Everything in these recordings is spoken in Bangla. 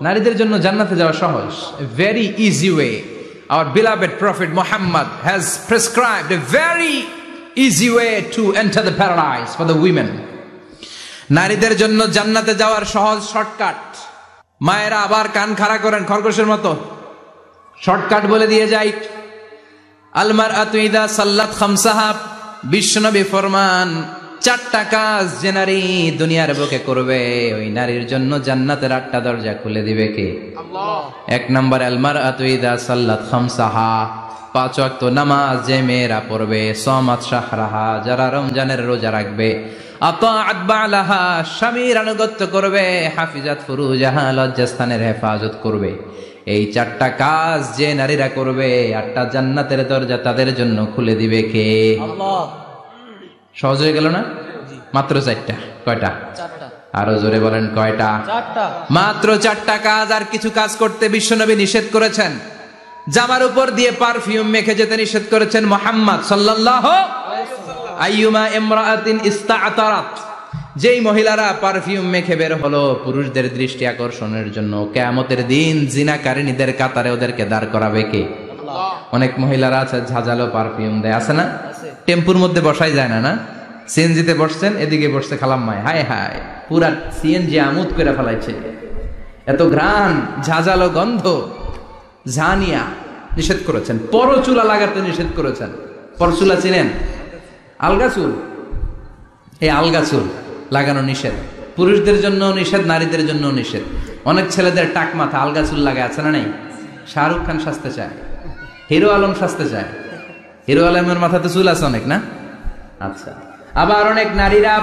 নারীদের জন্য জান্নাতে যাওয়া সহজ, a very easy way. Our beloved Prophet Muhammad has prescribed a very easy way to enter the paradise for the women. নারীদের জন্য জান্নাতে যাওয়ার সহজ শর্টকাট। মায়েরা আবার কান খাড়া করেন খরগোশের মতো, শর্টকাট বলে দিয়ে যাই। আল মারআতু ইযা সাল্লাত খামসাহা, বিশ্বনবী ফরমান, চারটা কাজ যে নারী দুনিয়ার বুকে করবে ওই নারীর জন্য জান্নাতের 8টা দরজা খুলে দিবে কে? আল্লাহ। 1 নাম্বার, আল মারআতু ইযা সাল্লাত খামসাহা, 5 ওয়াক্ত নামাজ যে মেয়েরা পড়বে, সামাত শাহরাহা, যারা রমজানের রোজা রাখবে, আতাআত বালাহা, স্বামীর আনুগত্য করবে, হাফিজাত ফুরুজাহা, লজ্জাস্থানের হেফাজত করবে। এই 4টা কাজ যে নারীরা করবে 8টা জান্নাতের দরজা তাদের জন্য খুলে দিবে কে? আল্লাহ। সহজ হয়ে গেল না? মাত্র 4টা। কয়টা? 4টা। আরো জোরে বলেন কয়টা? 4টা। মাত্র 4টা কাজ। আর কিছু কাজ করতে বিশ্বনবী নিষেধ করেছেন। জামার উপর দিয়ে পারফিউম মেখে যেতে নিষেধ করেছেন মুহাম্মদ সাল্লাল্লাহু আলাইহি ওয়াসাল্লাম। আইয়ুমা ইমরাআতিন ইস্তাআতারাত, যেই মহিলারা পারফিউম মেখে বের হলো পুরুষদের দৃষ্টি আকর্ষণের জন্য, কিয়ামতের দিন জিনাকারিনীদের কাতারে ওদেরকে দাঁড় করাবে কে? আল্লাহ। অনেক মহিলারা আছে ঝাঁঝালো পারফিউম দেয়, আছে না? টেম্পুর মধ্যে বসাই যায় না, না? সিএনজিতে বসছেন, এদিকে বসছে খালাম্মায়, হায় হায় পুরা সিএনজি আমোদ করে ফেলাইছে, এত ঘ্রাণ, ঝাঁঝালো গন্ধ। ঝানিয়া নিষেধ করেছেন। পরচুলা লাগাতে নিষেধ করেছেন। পরচুলা চিনেন? আলগা চুল, এই আলগা চুল লাগানো নিষেধ। পুরুষদের জন্য নিষেধ, নারীদের জন্য নিষেধ। অনেক ছেলেদের টাক মাথা আলগা চুল লাগায়, আছে না? নাই? শাহরুখ খান সাজতে চায়, হিরো আলম সাজতে চায়। হিরো আলমের মাথাতে চুল আছে অনেক, না? আচ্ছা। আবার অনেক নারীরা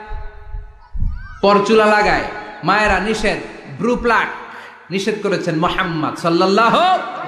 পরচুলা লাগায়, মায়েরা নিষেধ। ব্রু প্লাক নিষেধ করেছেন মুহাম্মদ সাল্লাল্লাহু